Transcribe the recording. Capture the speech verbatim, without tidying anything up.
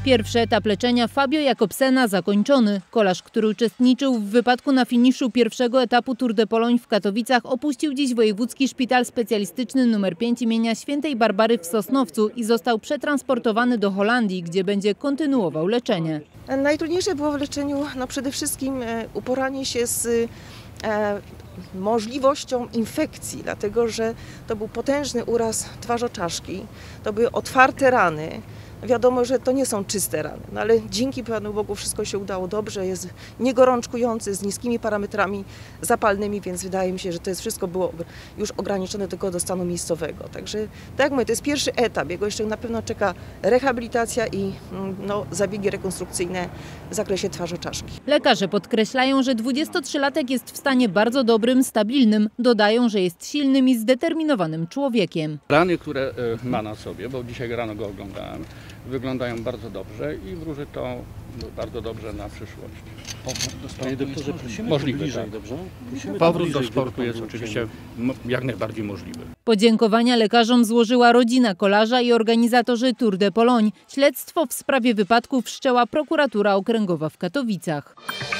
Pierwszy etap leczenia Fabio Jakobsena zakończony. Kolarz, który uczestniczył w wypadku na finiszu pierwszego etapu Tour de Pologne w Katowicach, opuścił dziś Wojewódzki Szpital Specjalistyczny numer pięć imienia Świętej Barbary w Sosnowcu i został przetransportowany do Holandii, gdzie będzie kontynuował leczenie. Najtrudniejsze było w leczeniu no przede wszystkim uporanie się z e, możliwością infekcji, dlatego że to był potężny uraz twarzoczaszki, to były otwarte rany. Wiadomo, że to nie są czyste rany, no ale dzięki Panu Bogu wszystko się udało dobrze, jest niegorączkujący, z niskimi parametrami zapalnymi, więc wydaje mi się, że to jest wszystko było już ograniczone tylko do stanu miejscowego. Także tak jak mówię, to jest pierwszy etap, jego jeszcze na pewno czeka rehabilitacja i no, zabiegi rekonstrukcyjne w zakresie twarzoczaszki. Lekarze podkreślają, że dwudziestotrzylatek jest w stanie bardzo dobrym, stabilnym. Dodają, że jest silnym i zdeterminowanym człowiekiem. Rany, które ma na sobie, bo dzisiaj rano go oglądałem, wyglądają bardzo dobrze i wróży to bardzo dobrze na przyszłość. Panie doktorze, prosimy możliwe, bliżej, tak. dobrze? Prosimy Powrót do bliżej, sportu jest oczywiście jak najbardziej możliwy. Podziękowania lekarzom złożyła rodzina kolarza i organizatorzy Tour de Pologne. Śledztwo w sprawie wypadku wszczęła prokuratura okręgowa w Katowicach.